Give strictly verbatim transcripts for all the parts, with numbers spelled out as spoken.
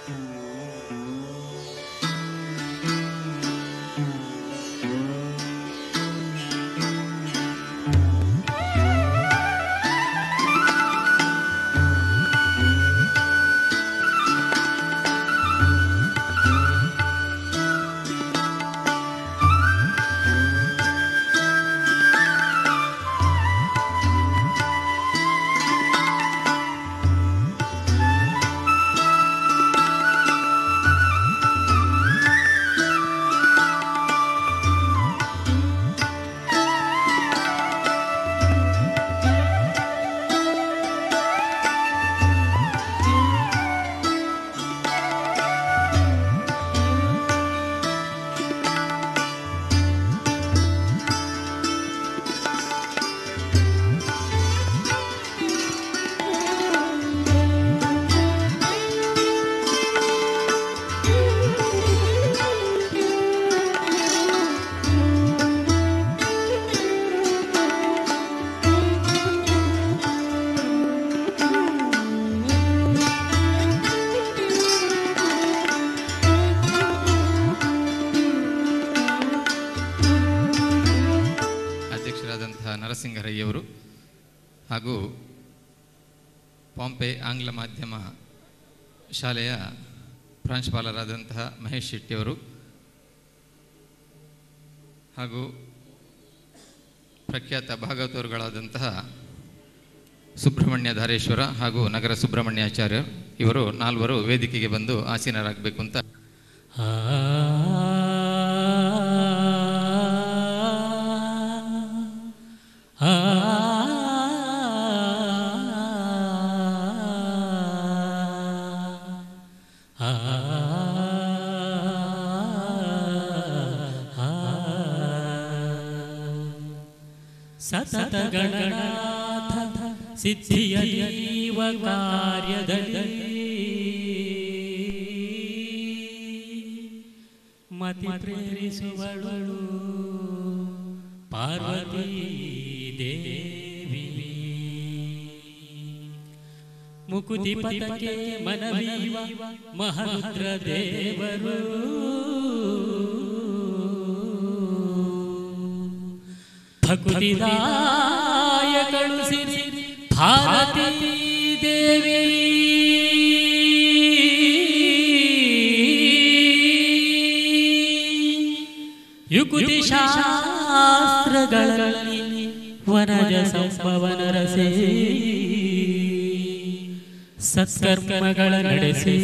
ನರಸಿಂಗರಯ್ಯವರು ಹಾಗೂ ಪಾಂಪೆ ಆಂಗ್ಲ ಮಾಧ್ಯಮ ಶಾಲೆಯ ಪ್ರಾಂಶುಪಾಲರಾದಂತಹ ಮಹೇಶ್ ಶೆಟ್ಟಿಯವರು ಹಾಗೂ ಪ್ರಖ್ಯಾತ ಭಾಗವತರುಗಳಾದಂತಹ ಸುಬ್ರಹ್ಮಣ್ಯ ಧಾರೇಶ್ವರ ಹಾಗೂ ನಗರ ಸುಬ್ರಹ್ಮಣ್ಯಾಚಾರ್ಯ ಇವರು ನಾಲ್ವರು ವೇದಿಕೆಗೆ ಬಂದು ಆಸೀನರಾಗಬೇಕು ಅಂತ ಸತತ ಗಣನಾಥ ಸಿದ್ಧಿಯಲೀವ ಕಾರ್ಯದಲ್ಲಿ ಮತಿ ಪ್ರೇರಿಸುವಳು ಪಾರ್ವತೀ ದೇವಿ ಮುಕುತಿ ಪತಕೆ ಮನವೀವ ಮಹರುದ್ರ ದೇವರು ಭಕ್ತಿದಾಯಕಳು ಸಿರಿ ಭಾರತೀ ದೇವಿ ಯುಕುತಿ ಶಾಸ್ತ್ರಗಳಲ್ಲಿ ವನಜ ಸಂಭವನ ರಸೆ ಸತ್ಕರ್ಮಗಳ ನಡೆಸಿ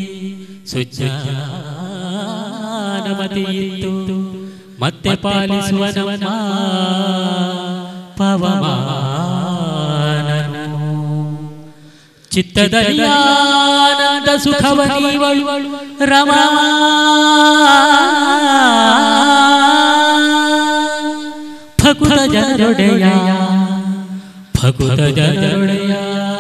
ಸುಜ್ಞಾನಮತಿಯಿತ್ತು ಮತ್ತೆ ಪಾಲಿಸುವ ನಮ್ಮ ಪವಮಾನನು ಚಿತ್ತದಲ್ಲಿ ಆನಂದ ಸುಖವನಿವಳು ರಮ ಭಕುತ ಜನರೊಡೆಯ ಭಕುತ ಜನರೊಡೆಯ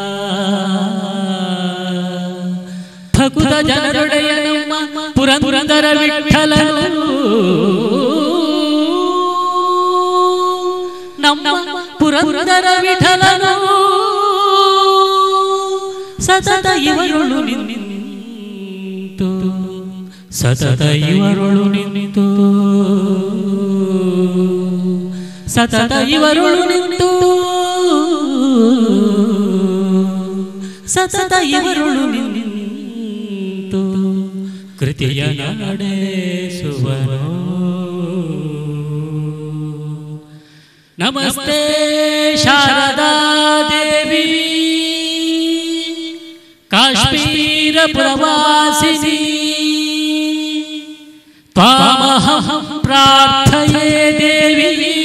ಭಕುತ ಜನರೊಡೆಯ ನಮ್ಮ ಪುರಂದರ ವಿಠಲನು ನಮ್ಮ ಪುರಂದರ ವಿಠಲನು ಸತತ ಇವರೊಳು ನಿಂತು ಸತತ ಇವರೊಳು ನಿಂತು ಸತತ ಇವರೊಳು ನಿಂತು ಸತತ ಇವರೊಳು ನಿಂತು ಕೃತಿಯ ನಡೆಸುವನು ನಮಸ್ತೆ ಶಾರದಾ ದೇವಿ ಕಾಶ್ಮೀರ ಪ್ರವಾಸಿನಿ ತ್ವಾಮಹಂ ಪ್ರಾರ್ಥಯೇ ದೇವಿ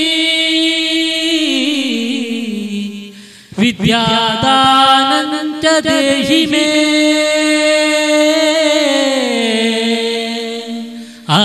ವಿದ್ಯಾದಾನಂ ಚ ದೇಹಿ ಮೇ ಆ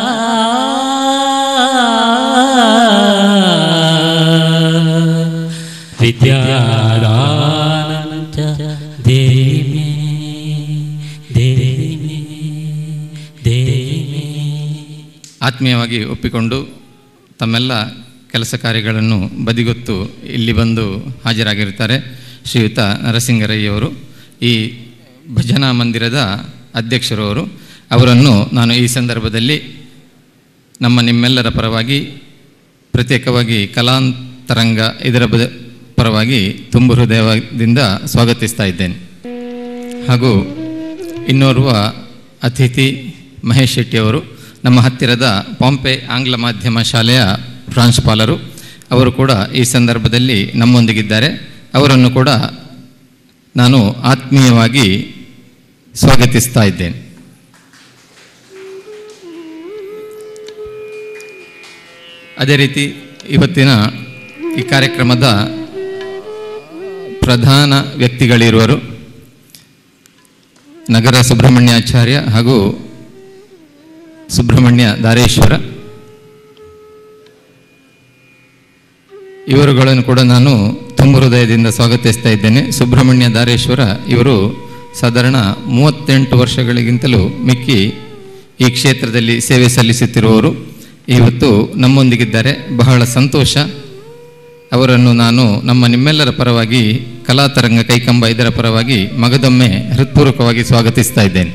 ವಿದ್ಯಾದಾನಂ ಚ ದೇಹಿ ಮೇ ದೇಹಿ ಮೇ ದೇಹಿ ಮೇ. ಆತ್ಮೀಯವಾಗಿ ಒಪ್ಪಿಕೊಂಡು ತಮ್ಮೆಲ್ಲ ಕೆಲಸ ಕಾರ್ಯಗಳನ್ನು ಬದಿಗೊತ್ತು ಇಲ್ಲಿ ಬಂದು ಹಾಜರಾಗಿರ್ತಾರೆ ಶ್ರೀಯುತ ನರಸಿಂಗರಯ್ಯವರು. ಈ ಭಜನಾ ಮಂದಿರದ ಅಧ್ಯಕ್ಷರು ಅವರು. ಅವರನ್ನು ನಾನು ಈ ಸಂದರ್ಭದಲ್ಲಿ ನಮ್ಮ ನಿಮ್ಮೆಲ್ಲರ ಪರವಾಗಿ ಪ್ರತ್ಯೇಕವಾಗಿ ಕಲಾಂತರಂಗ ಇದರ ಬದ ಪರವಾಗಿ ತುಂಬು ಹೃದಯದಿಂದ ಸ್ವಾಗತಿಸ್ತಾ ಇದ್ದೇನೆ. ಹಾಗೂ ಇನ್ನೋರ್ವ ಅತಿಥಿ ಮಹೇಶ್ ಶೆಟ್ಟಿಯವರು ನಮ್ಮ ಹತ್ತಿರದ ಪಾಂಪೆ ಆಂಗ್ಲ ಮಾಧ್ಯಮ ಶಾಲೆಯ ಪ್ರಾಂಶುಪಾಲರು. ಅವರು ಕೂಡ ಈ ಸಂದರ್ಭದಲ್ಲಿ ನಮ್ಮೊಂದಿಗಿದ್ದಾರೆ. ಅವರನ್ನು ಕೂಡ ನಾನು ಆತ್ಮೀಯವಾಗಿ ಸ್ವಾಗತಿಸ್ತಾ ಇದ್ದೇನೆ. ಅದೇ ರೀತಿ ಇವತ್ತಿನ ಈ ಕಾರ್ಯಕ್ರಮದ ಪ್ರಧಾನ ವ್ಯಕ್ತಿಗಳಿರುವರು ನಗರ ಸುಬ್ರಹ್ಮಣ್ಯಾಚಾರ್ಯ ಹಾಗೂ ಸುಬ್ರಹ್ಮಣ್ಯ ದಾರೇಶ್ವರ. ಇವರುಗಳನ್ನು ಕೂಡ ನಾನು ತುಂಬ ಹೃದಯದಿಂದ ಸ್ವಾಗತಿಸ್ತಾ ಇದ್ದೇನೆ. ಸುಬ್ರಹ್ಮಣ್ಯ ದಾರೇಶ್ವರ ಇವರು ಸಾಧಾರಣ ಮೂವತ್ತೆಂಟು ವರ್ಷಗಳಿಗಿಂತಲೂ ಮಿಕ್ಕಿ ಈ ಕ್ಷೇತ್ರದಲ್ಲಿ ಸೇವೆ ಸಲ್ಲಿಸುತ್ತಿರುವವರು. ಇವತ್ತು ನಮ್ಮೊಂದಿಗಿದ್ದಾರೆ. ಬಹಳ ಸಂತೋಷ. ಅವರನ್ನು ನಾನು ನಮ್ಮ ನಿಮ್ಮೆಲ್ಲರ ಪರವಾಗಿ ಕಲಾತರಂಗ ಕೈಕಂಬ ಇದರ ಪರವಾಗಿ ಮಗದೊಮ್ಮೆ ಹೃತ್ಪೂರ್ವಕವಾಗಿ ಸ್ವಾಗತಿಸ್ತಾ ಇದ್ದೇನೆ.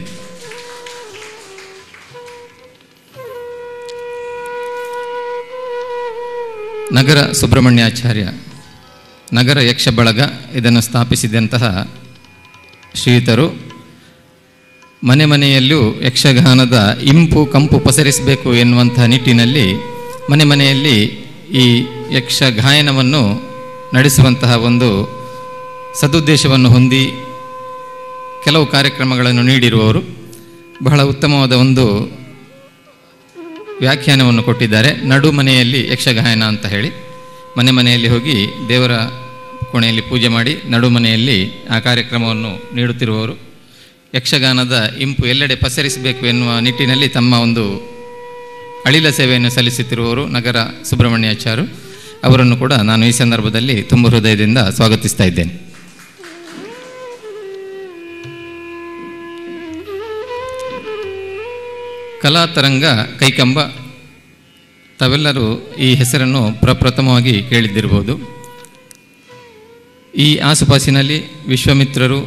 ನಗರ ಸುಬ್ರಹ್ಮಣ್ಯಾಚಾರ್ಯ ನಗರ ಯಕ್ಷ ಬಳಗ ಇದನ್ನು ಸ್ಥಾಪಿಸಿದಂತಹ ಶ್ರೀಯುತರು ಮನೆ ಮನೆಯಲ್ಲೂ ಯಕ್ಷಗಾನದ ಇಂಪು ಕಂಪು ಪಸರಿಸಬೇಕು ಎನ್ನುವಂಥ ನಿಟ್ಟಿನಲ್ಲಿ ಮನೆ ಮನೆಯಲ್ಲಿ ಈ ಯಕ್ಷ ಗಾಯನವನ್ನು ನಡೆಸುವಂತಹ ಒಂದು ಸದುದ್ದೇಶವನ್ನು ಹೊಂದಿ ಕೆಲವು ಕಾರ್ಯಕ್ರಮಗಳನ್ನು ನೀಡಿರುವವರು. ಬಹಳ ಉತ್ತಮವಾದ ಒಂದು ವ್ಯಾಖ್ಯಾನವನ್ನು ಕೊಟ್ಟಿದ್ದಾರೆ. ನಡು ಮನೆಯಲ್ಲಿ ಯಕ್ಷಗಾಯನ ಅಂತ ಹೇಳಿ ಮನೆ ಮನೆಯಲ್ಲಿ ಹೋಗಿ ದೇವರ ಕೋಣೆಯಲ್ಲಿ ಪೂಜೆ ಮಾಡಿ ನಡು ಮನೆಯಲ್ಲಿ ಆ ಕಾರ್ಯಕ್ರಮವನ್ನು ನೀಡುತ್ತಿರುವವರು. ಯಕ್ಷಗಾನದ ಇಂಪು ಎಲ್ಲೆಡೆ ಪಸರಿಸಬೇಕು ಎನ್ನುವ ನಿಟ್ಟಿನಲ್ಲಿ ತಮ್ಮ ಒಂದು ಅಳಿಲ ಸೇವೆಯನ್ನು ಸಲ್ಲಿಸುತ್ತಿರುವವರು ನಗರ ಸುಬ್ರಹ್ಮಣ್ಯಾಚಾರ್ಯರು. ಅವರನ್ನು ಕೂಡ ನಾನು ಈ ಸಂದರ್ಭದಲ್ಲಿ ತುಂಬ ಹೃದಯದಿಂದ ಸ್ವಾಗತಿಸ್ತಾ ಇದ್ದೇನೆ. ಕಲಾತರಂಗ ಕೈಕಂಬ ತಾವೆಲ್ಲರೂ ಈ ಹೆಸರನ್ನು ಪ್ರಪ್ರಥಮವಾಗಿ ಕೇಳಿದ್ದಿರಬಹುದು. ಈ ಆಸುಪಾಸಿನಲ್ಲಿ ವಿಶ್ವಮಿತ್ರರು,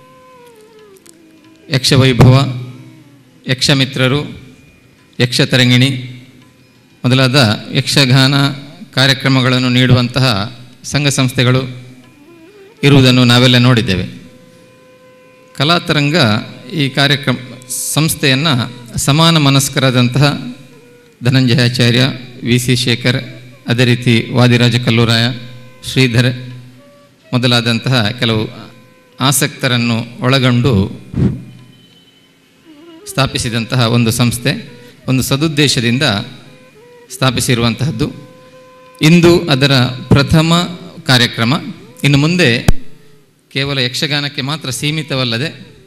ಯಕ್ಷವೈಭವ, ಯಕ್ಷಮಿತ್ರರು, ಯಕ್ಷತರಂಗಿಣಿ ಮೊದಲಾದ ಯಕ್ಷಗಾನ ಕಾರ್ಯಕ್ರಮಗಳನ್ನು ನೀಡುವಂತಹ ಸಂಘ ಸಂಸ್ಥೆಗಳು ಇರುವುದನ್ನು ನಾವೆಲ್ಲ ನೋಡಿದ್ದೇವೆ. ಕಲಾತರಂಗ ಈ ಕಾರ್ಯಕ್ರಮ ಸಂಸ್ಥೆಯನ್ನು ಸಮಾನ ಮನಸ್ಕರಾದಂತಹ ಧನಂಜಯಾಚಾರ್ಯ, ವಿ ಸಿ ಶೇಖರ್, ಅದೇ ರೀತಿ ವಾದಿರಾಜ ಕಲ್ಲೂರಾಯ, ಶ್ರೀಧರ್ ಮೊದಲಾದಂತಹ ಕೆಲವು ಆಸಕ್ತರನ್ನು ಒಳಗೊಂಡು ಸ್ಥಾಪಿಸಿದಂತಹ ಒಂದು ಸಂಸ್ಥೆ, ಒಂದು ಸದುದ್ದೇಶದಿಂದ ಸ್ಥಾಪಿಸಿರುವಂತಹದ್ದು. ಇಂದು ಅದರ ಪ್ರಥಮ ಕಾರ್ಯಕ್ರಮ. ಇನ್ನು ಮುಂದೆ ಕೇವಲ ಯಕ್ಷಗಾನಕ್ಕೆ ಮಾತ್ರ ಸೀಮಿತವಲ್ಲದೆ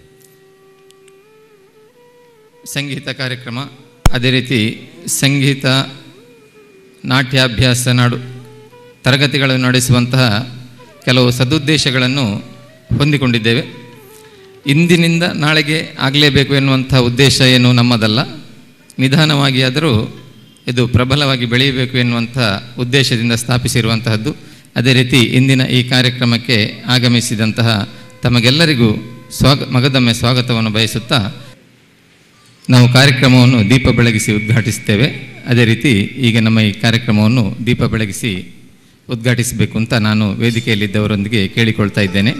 ಸಂಗೀತ ಕಾರ್ಯಕ್ರಮ, ಅದೇ ರೀತಿ ಸಂಗೀತ ನಾಟ್ಯಾಭ್ಯಾಸ ನಾಡು ತರಗತಿಗಳನ್ನು ನಡೆಸುವಂತಹ ಕೆಲವು ಸದುದ್ದೇಶಗಳನ್ನು ಹೊಂದಿಕೊಂಡಿದ್ದೇವೆ. ಇಂದಿನಿಂದ ನಾಳೆಗೆ ಆಗಲೇಬೇಕು ಎನ್ನುವಂಥ ಉದ್ದೇಶ ಏನು ನಮ್ಮದಲ್ಲ. ನಿಧಾನವಾಗಿ ಆದರೂ ಇದು ಪ್ರಬಲವಾಗಿ ಬೆಳೆಯಬೇಕು ಎನ್ನುವಂಥ ಉದ್ದೇಶದಿಂದ ಸ್ಥಾಪಿಸಿರುವಂತಹದ್ದು. ಅದೇ ರೀತಿ ಇಂದಿನ ಈ ಕಾರ್ಯಕ್ರಮಕ್ಕೆ ಆಗಮಿಸಿದಂತಹ ತಮಗೆಲ್ಲರಿಗೂ ಸ್ವಾಗ ಮಗದೊಮ್ಮೆ ಸ್ವಾಗತವನ್ನು ಬಯಸುತ್ತಾ ನಾವು ಕಾರ್ಯಕ್ರಮವನ್ನು ದೀಪ ಬೆಳಗಿಸಿ ಉದ್ಘಾಟಿಸ್ತೇವೆ. ಅದೇ ರೀತಿ ಈಗ ನಮ್ಮ ಈ ಕಾರ್ಯಕ್ರಮವನ್ನು ದೀಪ ಬೆಳಗಿಸಿ ಉದ್ಘಾಟಿಸಬೇಕು ಅಂತ ನಾನು ವೇದಿಕೆಯಲ್ಲಿದ್ದವರೊಂದಿಗೆ ಕೇಳಿಕೊಳ್ತಾ ಇದ್ದೇನೆ.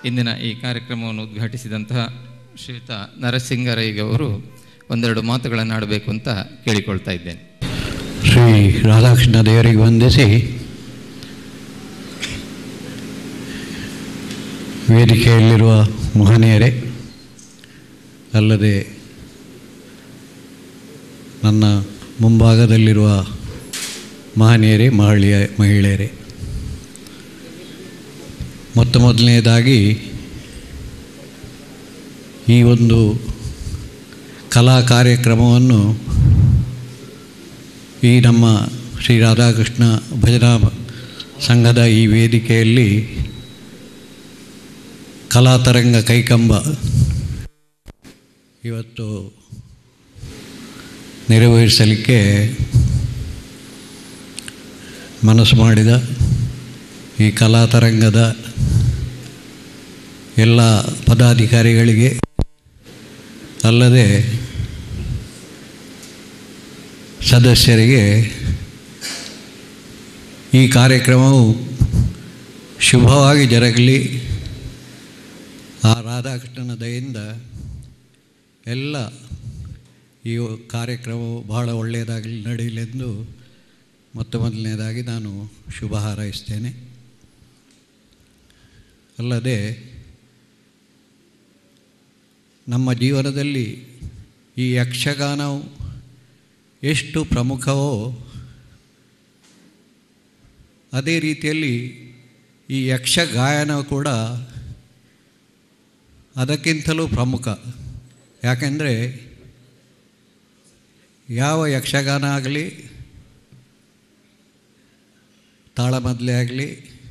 ಇಂದಿನ ಈ ಕಾರ್ಯಕ್ರಮವನ್ನು ಉದ್ಘಾಟಿಸಿದಂತಹ ಶ್ರೀಯುತ ನರಸಿಂಗರಯ್ಯಗವರು ಒಂದೆರಡು ಮಾತುಗಳನ್ನು ಆಡಬೇಕು ಅಂತ ಕೇಳಿಕೊಳ್ತಾ ಇದ್ದೇನೆ. ಶ್ರೀ ರಾಧಾಕೃಷ್ಣ ದೇವರಿಗೆ ವಂದಿಸಿ ವೇದಿಕೆಯಲ್ಲಿರುವ ಮಹನೀಯರೇ, ಅಲ್ಲದೆ ನನ್ನ ಮುಂಭಾಗದಲ್ಲಿರುವ ಮಹನೀಯರೇ, ಮಹಿಳೆಯ ಮಹಿಳೆಯರೇ, ಮೊತ್ತ ಮೊದಲನೇದಾಗಿ ಈ ಒಂದು ಕಲಾ ಕಾರ್ಯಕ್ರಮವನ್ನು ಈ ನಮ್ಮ ಶ್ರೀ ರಾಧಾಕೃಷ್ಣ ಭಜನಾ ಸಂಘದ ಈ ವೇದಿಕೆಯಲ್ಲಿ ಕಲಾತರಂಗ ಕೈಕಂಬ ಇವತ್ತು ನಿರ್ವಹಿಸಲಿಕ್ಕೆ ಮನಸ್ಸು ಮಾಡಿದ ಈ ಕಲಾತರಂಗದ ಎಲ್ಲ ಪದಾಧಿಕಾರಿಗಳಿಗೆ, ಅಲ್ಲದೆ ಸದಸ್ಯರಿಗೆ ಈ ಕಾರ್ಯಕ್ರಮವು ಶುಭವಾಗಿ ಜರಗಲಿ, ಆ ರಾಧಾಕೃಷ್ಣನ ದಯೆಯಿಂದ ಎಲ್ಲ ಈ ಕಾರ್ಯಕ್ರಮವು ಬಹಳ ಒಳ್ಳೆಯದಾಗಲಿ ನಡೆಯಲೆಂದು ಮೊತ್ತ ಮೊದಲನೇದಾಗಿ ನಾನು ಶುಭ ಹಾರೈಸ್ತೇನೆ. ಅಲ್ಲದೆ ನಮ್ಮ ಜೀವನದಲ್ಲಿ ಈ ಯಕ್ಷಗಾನವು ಎಷ್ಟು ಪ್ರಮುಖವೋ ಅದೇ ರೀತಿಯಲ್ಲಿ ಈ ಯಕ್ಷಗಾಯನ ಕೂಡ ಅದಕ್ಕಿಂತಲೂ ಪ್ರಮುಖ. ಯಾಕೆಂದರೆ ಯಾವ ಯಕ್ಷಗಾನ ಆಗಲಿ, ತಾಳಮದ್ದಲೆ ಆಗಲಿ,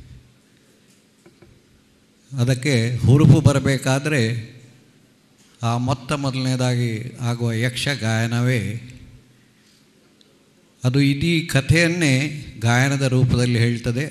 ಅದಕ್ಕೆ ಹುರುಪು ಬರಬೇಕಾದರೆ ಆ ಮೊತ್ತ ಮೊದಲನೇದಾಗಿ ಆಗುವ ಯಕ್ಷಗಾಯನವೇ. ಅದು ಇಡೀ ಕಥೆಯನ್ನೇ ಗಾಯನದ ರೂಪದಲ್ಲಿ ಹೇಳ್ತದೆ.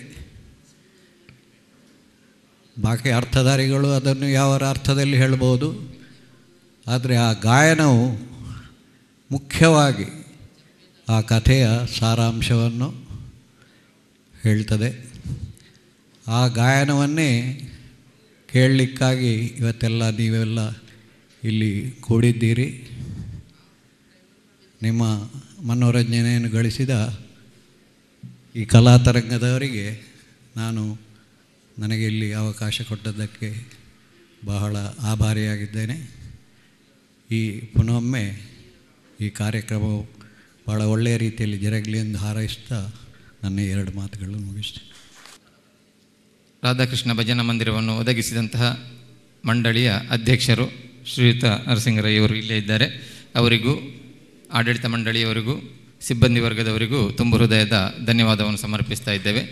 ಬಾಕಿ ಅರ್ಥಧಾರಿಗಳು ಅದನ್ನು ಯಾವ ಅರ್ಥದಲ್ಲಿ ಹೇಳ್ಬೋದು, ಆದರೆ ಆ ಗಾಯನವು ಮುಖ್ಯವಾಗಿ ಆ ಕಥೆಯ ಸಾರಾಂಶವನ್ನು ಹೇಳ್ತದೆ. ಆ ಗಾಯನವನ್ನೇ ಕೇಳಲಿಕ್ಕಾಗಿ ಇವತ್ತೆಲ್ಲ ನೀವೆಲ್ಲ ಇಲ್ಲಿ ಕೂಡಿದ್ದೀರಿ. ನಿಮ್ಮ ಮನೋರಂಜನೆಯನ್ನು ಗಳಿಸಿದ ಈ ಕಲಾತರಂಗದವರಿಗೆ ನಾನು ನನಗೆ ಇಲ್ಲಿ ಅವಕಾಶ ಕೊಟ್ಟದ್ದಕ್ಕೆ ಬಹಳ ಆಭಾರಿಯಾಗಿದ್ದೇನೆ. ಈ ಪುನೊಮ್ಮೆ ಈ ಕಾರ್ಯಕ್ರಮವು ಭಾಳ ಒಳ್ಳೆಯ ರೀತಿಯಲ್ಲಿ ಜರಗಲಿ ಎಂದು ಹಾರೈಸ್ತಾ ನನ್ನ ಎರಡು ಮಾತುಗಳನ್ನು ಮುಗಿಸ್ತೇನೆ. ರಾಧಾಕೃಷ್ಣ ಭಜನಾ ಮಂದಿರವನ್ನು ಒದಗಿಸಿದಂತಹ ಮಂಡಳಿಯ ಅಧ್ಯಕ್ಷರು ಶ್ರೀಯುತ ನರಸಿಂಗರಯ್ಯವರು ಇಲ್ಲೇ ಇದ್ದಾರೆ. ಅವರಿಗೂ ಆಡಳಿತ ಮಂಡಳಿಯವರಿಗೂ ಸಿಬ್ಬಂದಿ ವರ್ಗದವರಿಗೂ ತುಂಬ ಹೃದಯದ ಧನ್ಯವಾದವನ್ನು ಸಮರ್ಪಿಸ್ತಾ ಇದ್ದೇವೆ.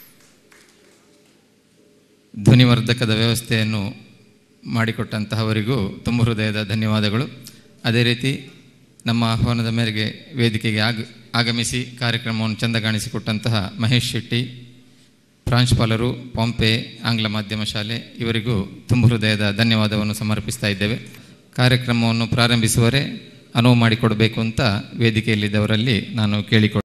ಧ್ವನಿವರ್ಧಕದ ವ್ಯವಸ್ಥೆಯನ್ನು ಮಾಡಿಕೊಟ್ಟಂತಹವರಿಗೂ ತುಂಬ ಹೃದಯದ ಧನ್ಯವಾದಗಳು. ಅದೇ ರೀತಿ ನಮ್ಮ ಆಹ್ವಾನದ ಮೇರೆಗೆ ವೇದಿಕೆಗೆ ಆಗ ಆಗಮಿಸಿ ಕಾರ್ಯಕ್ರಮವನ್ನು ಚೆಂದ ಕಾಣಿಸಿಕೊಟ್ಟಂತಹ ಮಹೇಶ್ ಶೆಟ್ಟಿ, ಪ್ರಾಂಶುಪಾಲರು, ಪಂಪೆ ಆಂಗ್ಲ ಮಾಧ್ಯಮ ಶಾಲೆ, ಇವರಿಗೂ ತುಂಬ ಹೃದಯದ ಧನ್ಯವಾದವನ್ನು ಸಮರ್ಪಿಸ್ತಾ ಇದ್ದೇವೆ. ಕಾರ್ಯಕ್ರಮವನ್ನು ಪ್ರಾರಂಭಿಸುವರೆ ಅನುವು ಮಾಡಿಕೊಡಬೇಕು ಅಂತ ವೇದಿಕೆಯಲ್ಲಿದ್ದವರಲ್ಲಿ ನಾನು ಕೇಳಿಕೊಳ್ತೇನೆ.